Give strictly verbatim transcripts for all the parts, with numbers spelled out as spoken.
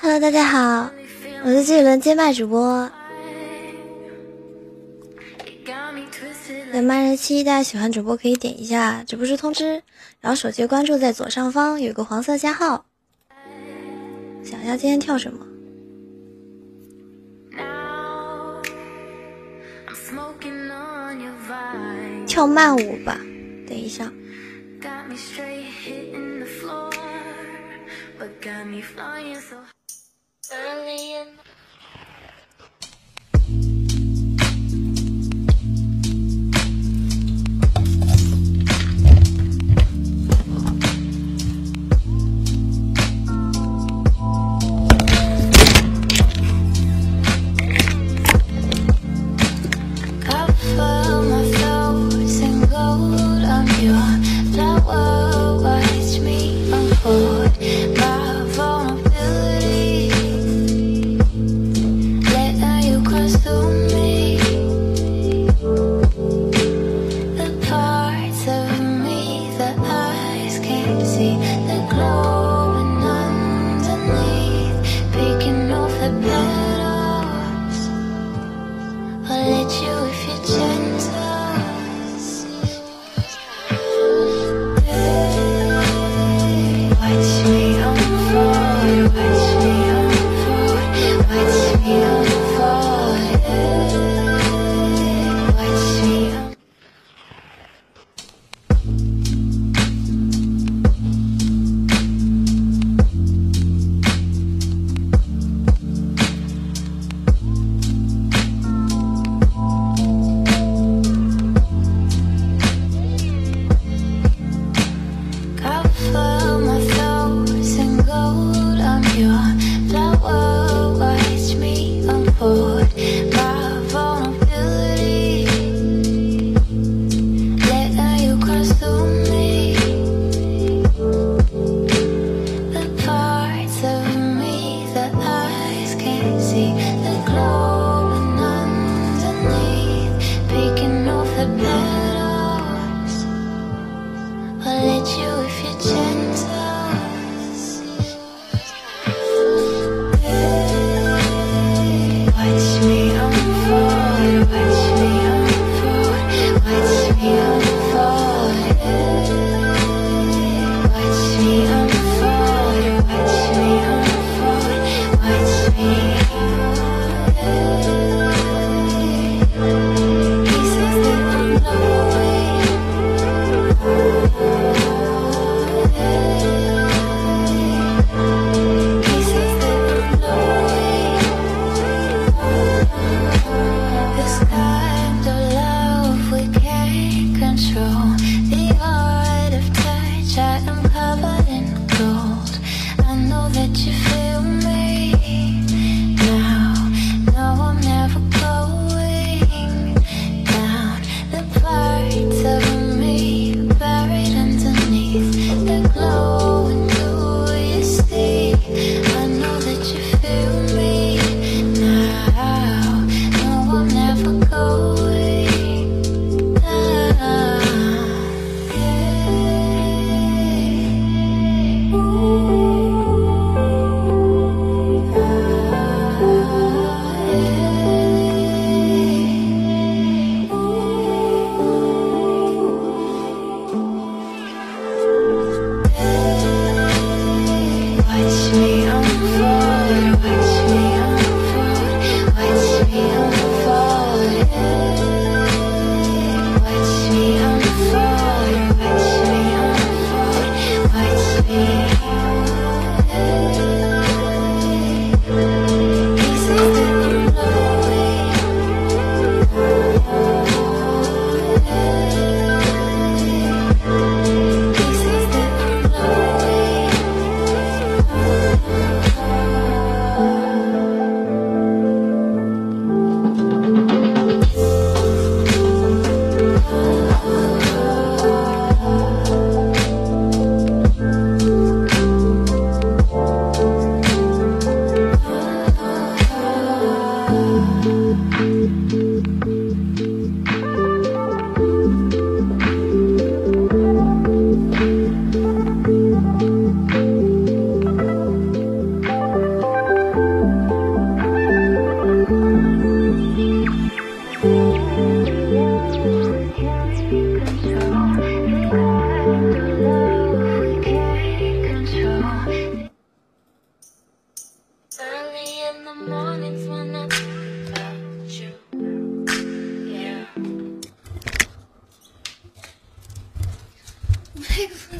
Hello， 大家好，我是这一轮接麦主播。有麦人期，大家喜欢主播可以点一下直播时通知，然后手机关注在左上方有一个黄色加号。想一下今天跳什么？跳慢舞吧，等一下。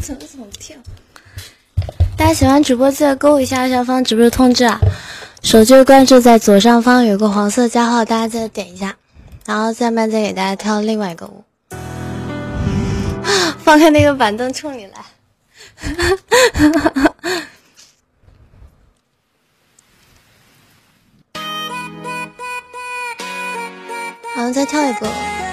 怎么总跳？大家喜欢主播记得勾一下下方直播通知啊！手机关注在左上方有个黄色加号，大家记得点一下。然后下面再给大家跳另外一个舞，放开那个板凳冲你来。好，再跳一个。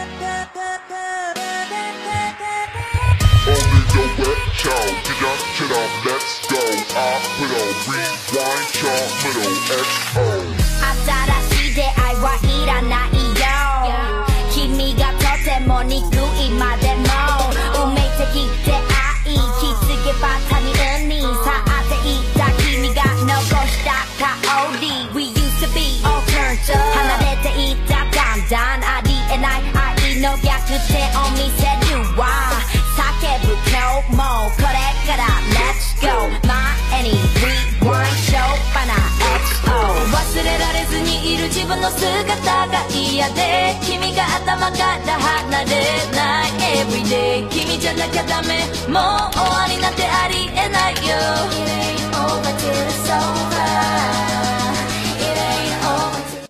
の逆転を見せるわ叫ぶ今日もこれから Let's go 前に Rewind しょっぱな エックスオー 忘れられずにいる自分の姿が嫌で君が頭から離れない Everyday 君じゃなきゃダメもう終わりなんてありえないよ It ain't over till it's over It ain't over till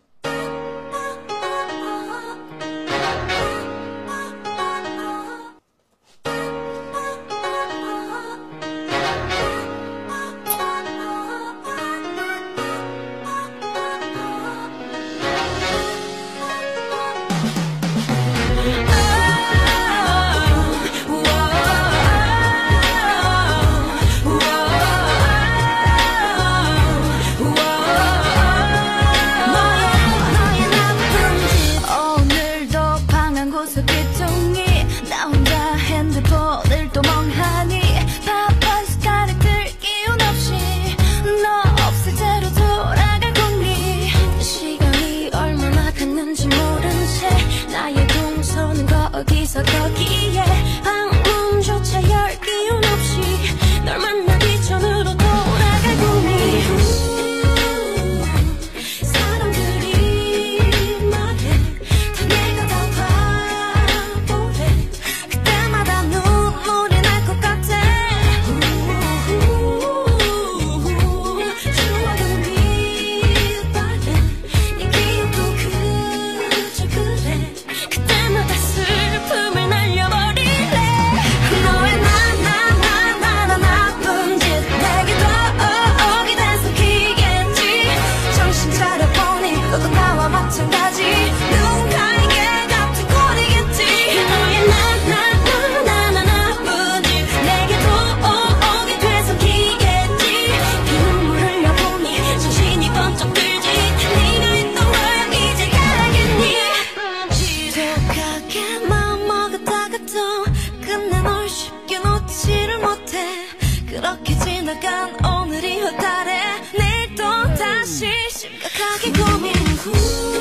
어디서 거기에 방문조차 열 기운 없이 널 만나기 전으로 돌아가고니 사람들이 말해 다 내가 다 바보래 그때마다 눈물이 날 것 같아 추억은 빛바래 네 기억도 그저 그래 그때마다 슬픔을 날려버릴래 너의 나나나나나 나쁜 짓 내게도 오게 돼서 기겠지 정신 차려보니 너도 나와 마찬가지 누군가에게 같은 꼴이겠지 너의 나나나나나 나쁜 짓 내게도 오게 돼서 기겠지 눈물 흘려보니 정신이 번쩍 들지 네가 있던 거야 이제 가겠니 지독하게 마음 먹었다가도 끝내 널 쉽게 놓지를 못해 그렇게 지나간 오늘이 허탈해 내일도 다시 심각하게 고민 후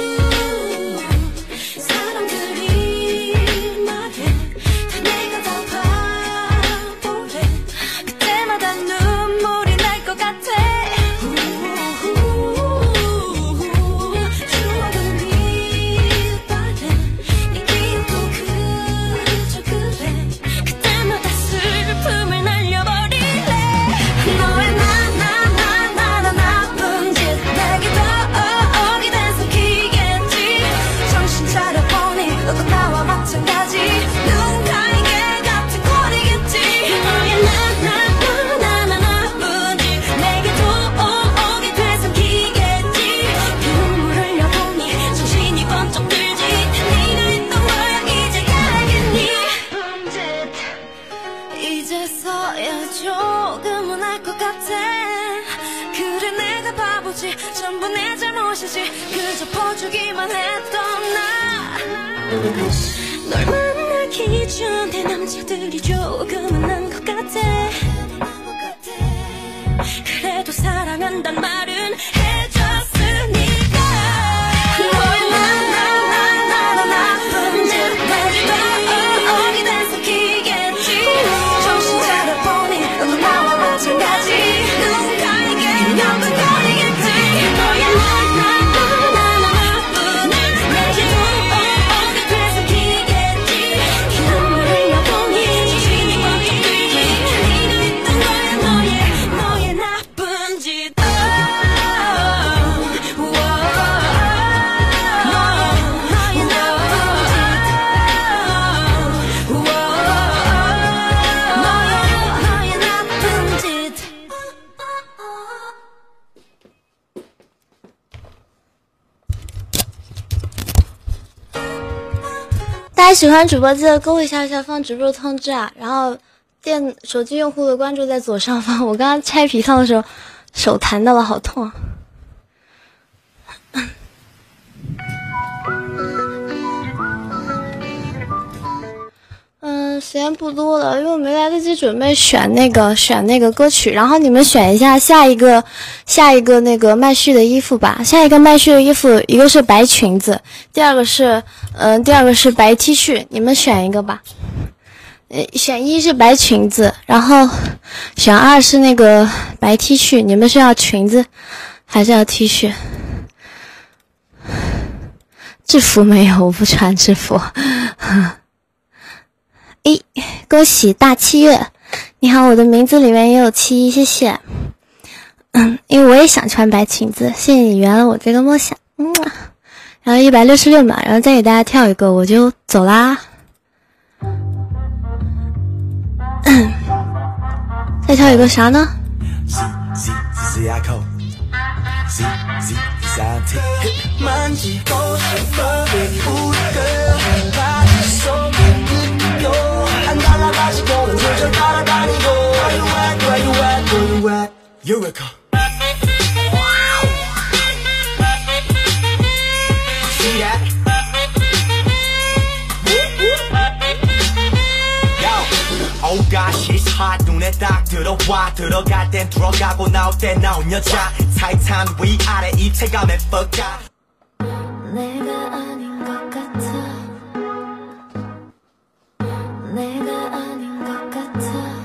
사람들이 말해 다 내가 다 바보래 그때마다 눈물이 날 것 같아 추억은 빛바래 네 기억도 그저 그래 그때마다 슬픔을 날려버릴래 너의 나나나나나 나쁜 짓 내게도 오게 돼서 기겠지 정신 차려보니 너도 나와 마찬가지 누군가에게 같은 꼴이겠지 너의 나나나나나 나쁜 짓 내게도 오게 돼서 기겠지 눈물 흘려보니 정신이 번쩍 들지 네가 있던 거야 이제 가겠니 이제서야 조금은 알 것 같아 그래 내가 바보지 전부 내 잘못이지 그저 퍼주기만 했던 나널 만나기 전에 남자들이 조금은 난 것 같아 그래도 사랑한단 말은 해줬으니까 너의 나나나나나 나쁜 짓 내게도 오게 돼서 기겠지 정신 차려보니 너도 나와 마찬가지 누군가에게 겪은 거리겠지 너의 나나나나나 나쁜 짓 내게도 오게 돼서 기겠지 눈물 흘려보니 정신이 번쩍 들지 家喜欢主播记得勾一下下方直播通知啊，然后电手机用户的关注在左上方。我刚刚拆皮套的时候手弹到了，好痛啊。嗯，时间不多了，因为我没来得及准备选那个选那个歌曲，然后你们选一下下一个下一个那个麦序的衣服吧。下一个麦序的衣服，一个是白裙子，第二个是嗯、呃，第二个是白 T 恤，你们选一个吧。呃，选一是白裙子，然后选二是那个白 T 恤，你们是要裙子还是要 T 恤？制服没有，我不穿制服。诶，恭喜大七月！你好，我的名字里面也有七一，谢谢。嗯，因为我也想穿白裙子，谢谢你圆了我这个梦想。嗯，然后一百六十六秒，然后再给大家跳一个，我就走啦。嗯，再跳一个啥呢？ Oh gosh, it's hot. 눈에 딱 들어와. 들어갈 땐 들어가고 나올 땐 나온 여자. 타이탄 위아래 입체감에 뻑가. 내가 아닌 것 같아. 내가 아닌 것 같아.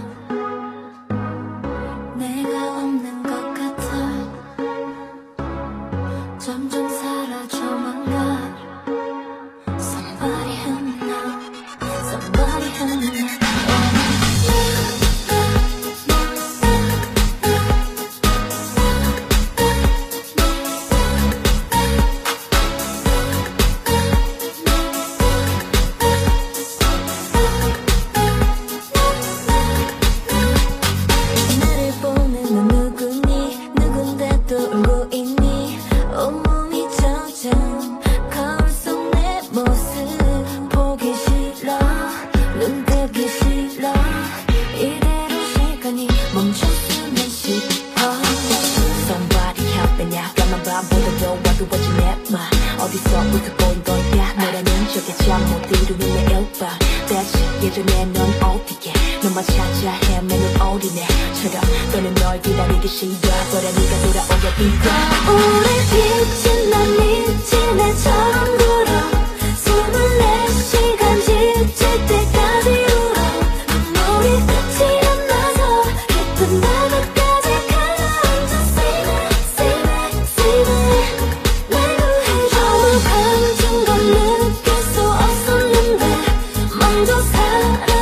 내가 없는 것 같아. 점점 사라져만 가. Somebody help me now. Somebody help me now. 예전에 넌 어떻게 너만 찾아 헤매는 어린애처럼 너는 널 기다리기 싫어 버려 네가 돌아오려 이거 우리 빛이 난 미친 애처럼 굴어 스물네 시간 지칠 때까지 울어 눈물이 끝이 안 나서 깊은 밤에까지 가라앉아 Say that, say that, say that 날 구해줘 아무 감정도 느낄 수 없었는데 먼저 사